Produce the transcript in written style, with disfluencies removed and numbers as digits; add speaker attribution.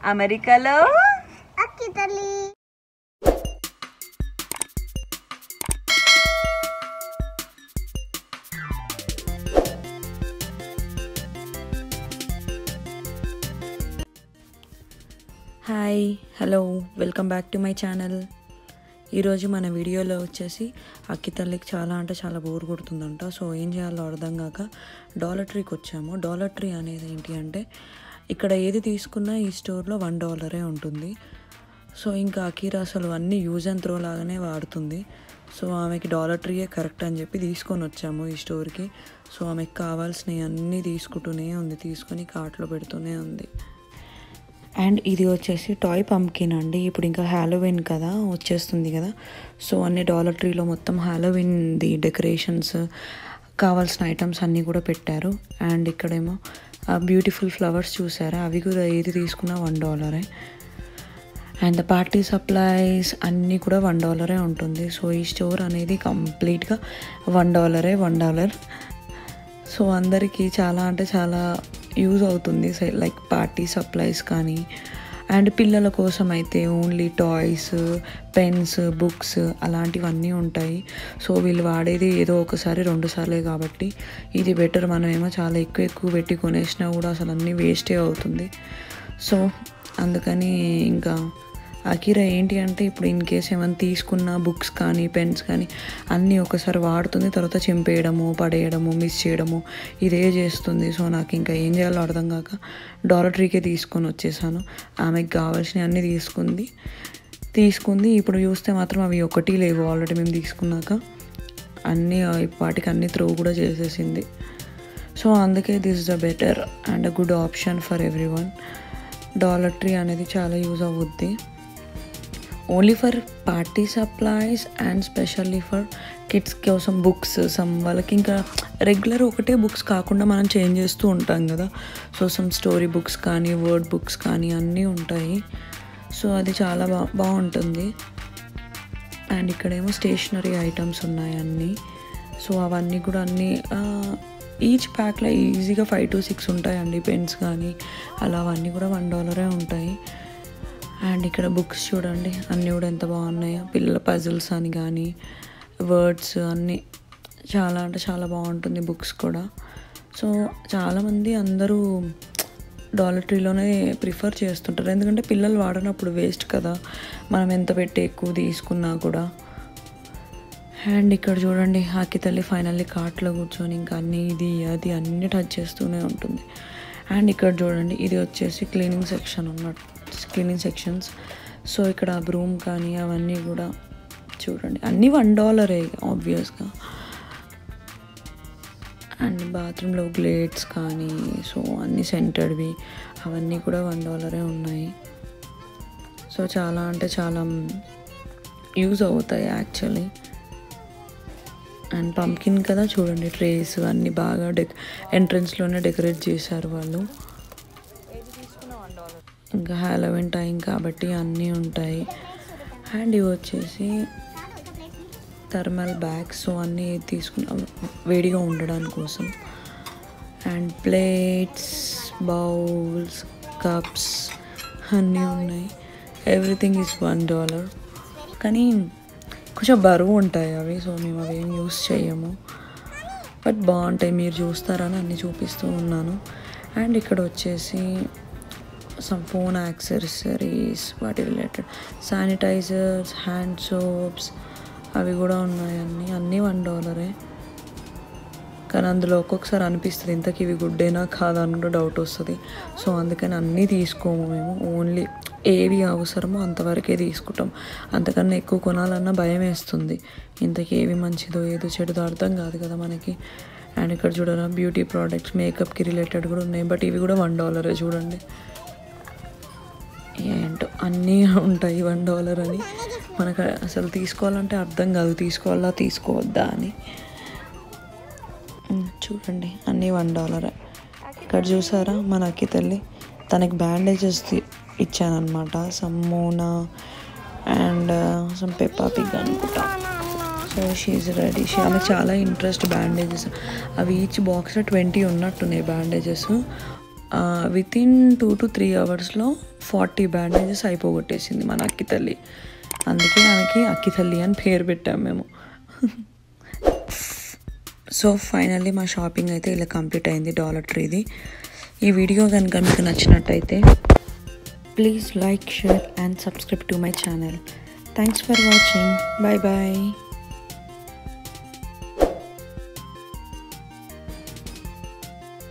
Speaker 1: అమెరికాలో
Speaker 2: అక్కి తల్లి.
Speaker 3: Hi, hello, welcome back to my channel. ఈరోజు మన వీడియోలో వచ్చేసి అక్కి తల్లికి చాలా అంటే చాలా బోర్ కొడుతుందంట. సో ఏం చేయాలో అర్థం కాక డాలర్ ట్రీకి వచ్చాము. డాలర్ ట్రీ అనేది ఏంటి అంటే ఇక్కడ ఏది తీసుకున్నా ఈ స్టోర్లో $1 ఉంటుంది. సో ఇంకా అకీరా అసలు అన్నీ యూజ్ అండ్ త్రో లాగానే వాడుతుంది. సో ఆమెకి డాలర్ ట్రీయే కరెక్ట్ అని చెప్పి తీసుకొని వచ్చాము ఈ స్టోర్కి. సో ఆమెకి కావాల్సినవి అన్నీ తీసుకుంటూనే ఉంది, తీసుకొని కార్ట్లో పెడుతూనే ఉంది. అండ్ ఇది వచ్చేసి టాయ్ పంప్కిన్ అండి. ఇప్పుడు ఇంకా హ్యాలోవిన్ కదా వచ్చేస్తుంది కదా, సో అన్ని డాలర్ ట్రీలో మొత్తం హ్యాలోవిన్ది డెకరేషన్స్ కావాల్సిన ఐటమ్స్ అన్నీ కూడా పెట్టారు. అండ్ ఇక్కడేమో బ్యూటిఫుల్ ఫ్లవర్స్ చూసారా, అవి కూడా ఏది తీసుకున్నా $1. అండ్ ద పార్టీ సప్లైస్ అన్నీ కూడా $1 ఉంటుంది. సో ఈ స్టోర్ అనేది కంప్లీట్గా $1. సో అందరికీ చాలా అంటే చాలా యూజ్ అవుతుంది, లైక్ పార్టీ సప్లైస్ కానీ. అండ్ పిల్లల కోసం అయితే ఓన్లీ టాయ్స్, పెన్స్, బుక్స్ అలాంటివన్నీ ఉంటాయి. సో వీళ్ళు వాడేది ఏదో ఒకసారి 2 సార్లే కాబట్టి ఇది బెటర్. మనమేమో చాలా ఎక్కువ పెట్టి కొనేసినా కూడా అసలు అన్నీ వేస్టే అవుతుంది. సో అందుకని ఇంకా అకీరా ఏంటి అంటే ఇప్పుడు ఇన్ కేస్ ఏమైనా తీసుకున్న బుక్స్ కానీ పెన్స్ కానీ అన్నీ ఒకసారి వాడుతుంది, తర్వాత చింపేయడము, పడేయడము, మిస్ చేయడము ఇదే చేస్తుంది. సో నాకు ఇంకా ఏం చేయాలో అర్థం కాక డాలర్ ట్రీకే తీసుకొని వచ్చేసాను. ఆమెకు కావాల్సినవి అన్నీ తీసుకుంది. ఇప్పుడు చూస్తే మాత్రం అవి ఒకటి లేవు, ఆల్రెడీ మేము తీసుకున్నాక అన్నీ వాటికి అన్నీ త్రో కూడా చేసేసింది. సో అందుకే this is the better and a good option for everyone. Dollar tree అనేది చాలా యూజ్ అవుద్ది, only for party supplies and specially for kids కోసం బుక్స్. వాళ్ళకి ఇంకా రెగ్యులర్ ఒకటే బుక్స్ కాకుండా మనం చేంజ్ చేస్తూ ఉంటాం కదా. సో సమ్ స్టోరీ బుక్స్ కానీ వర్డ్ బుక్స్ కానీ అన్నీ ఉంటాయి. సో అది చాలా బాగుంటుంది. అండ్ ఇక్కడేమో స్టేషనరీ ఐటమ్స్ ఉన్నాయి అన్నీ. సో అవన్నీ కూడా అన్నీ ఈచ్ ప్యాక్లో ఈజీగా 5 to 6 ఉంటాయండి. పెన్స్ కానీ అలా అవన్నీ కూడా $1 ఉంటాయి. అండ్ ఇక్కడ బుక్స్ చూడండి అన్నీ కూడా ఎంత బాగున్నాయో, పిల్లల పజిల్స్ అని కానీ వర్డ్స్ అన్నీ చాలా అంటే చాలా బాగుంటుంది బుక్స్ కూడా. సో చాలామంది అందరూ డాలర్ ట్రీలోనే ప్రిఫర్ చేస్తుంటారు, ఎందుకంటే పిల్లలు వాడినప్పుడు వేస్ట్ కదా మనం ఎంత పెట్టి ఎక్కువ తీసుకున్నా కూడా. అండ్ ఇక్కడ చూడండి అక్కి తల్లి ఫైనల్లీ కార్ట్లో కూర్చొని ఇంకా అన్నీ ఇది అది అన్నీ టచ్ చేస్తూనే ఉంటుంది. అండ్ ఇక్కడ చూడండి ఇది వచ్చేసి క్లీనింగ్ సెక్షన్స్. సో ఇక్కడ బ్రూమ్ కానీ అవన్నీ కూడా చూడండి అన్నీ $1 ఆబ్వియస్గా. అండ్ బాత్రూంలో గ్లేడ్స్ కానీ సో అన్నీ సెంటర్డ్వి అవన్నీ కూడా $1 ఉన్నాయి. సో చాలా అంటే చాలా యూజ్ అవుతాయి యాక్చువల్లీ. అండ్ పంప్కిన్ కదా చూడండి, ట్రేస్ అన్నీ బాగా ఎంట్రన్స్లోనే డెకరేట్ చేశారు వాళ్ళు. ఇంకా హ్యాలోవిన్ టైం కాబట్టి అన్నీ ఉంటాయి. అండ్ ఇవి వచ్చేసి థర్మల్ బ్యాగ్స్, సో అన్నీ తీసుకున్నాం వేడిగా ఉండడానికి కోసం. అండ్ ప్లేట్స్, బౌల్స్, కప్స్ అన్నీ ఉన్నాయి. Everything is $1. కానీ కొంచెం బరువు ఉంటాయి అవి, సో మేము అవి ఏం యూస్ చేయము, బట్ బాగుంటాయి. మీరు చూస్తారని అన్నీ చూపిస్తూ ఉన్నాను. అండ్ ఇక్కడ వచ్చేసి సమ్ ఫోన్ యాక్సెసరీస్, వాటి రిలేటెడ్ శానిటైజర్స్, హ్యాండ్ సోప్స్ అవి కూడా ఉన్నాయి. అన్నీ $1. కానీ అందులో ఒక్కొక్కసారి అనిపిస్తుంది ఇంతకీ ఇవి గుడ్డేనా కాదా అని కూడా డౌట్ వస్తుంది. సో అందుకని అన్నీ తీసుకోము మేము, ఓన్లీ ఏవి అవసరమో అంతవరకే తీసుకుంటాం. అంతకన్నా ఎక్కువ కొనాలన్నా భయం వేస్తుంది, ఇంతకీ ఏవి మంచిదో ఏదో చెడుదో అర్థం కాదు కదా మనకి. అండ్ ఇక్కడ చూడరా బ్యూటీ ప్రోడక్ట్స్, మేకప్కి రిలేటెడ్ కూడా ఉన్నాయి, బట్ ఇవి కూడా $1 చూడండి. ఏంటో అన్నీ ఉంటాయి $1 అని. మనకు అసలు తీసుకోవాలంటే అర్థం కాదు తీసుకోవాలా తీసుకోవద్దా అని. చూడండి అన్నీ $1. ఇక్కడ చూసారా మన అక్కి తల్లి, తనకి బ్యాండేజెస్ ఇచ్చానమాట, some Moana and some Peppa Pig అనుకుంటా. So she's ready. ఆమెకు చాలా ఇంట్రెస్ట్ బ్యాండేజెస్. అవి ఈచ్ బాక్స్లో 20 ఉన్నట్టున్నాయి బ్యాండేజెస్. వితిన్ 2 to 3 అవర్స్లో 40 బ్యాండేజెస్ అయిపోగొట్టేసింది మన అక్కి తల్లి. అందుకే ఆమెకి అక్కి తల్లి అని పేరు పెట్టాము మేము. సో ఫైనల్లీ మా షాపింగ్ అయితే ఇలా కంప్లీట్ అయింది డాలర్ ట్రీది. ఈ వీడియో కనుక మీకు నచ్చినట్టయితే please like, share and subscribe to my channel. Thanks for watching. Bye bye.